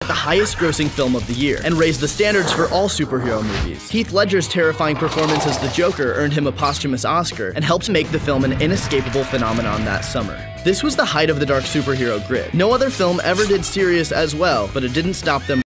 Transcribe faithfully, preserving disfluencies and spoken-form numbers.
the highest-grossing film of the year, and raised the standards for all superhero movies. Heath Ledger's terrifying performance as the Joker earned him a posthumous Oscar and helped make the film an inescapable phenomenon that summer. This was the height of the dark superhero grid. No other film ever did serious as well, but it didn't stop them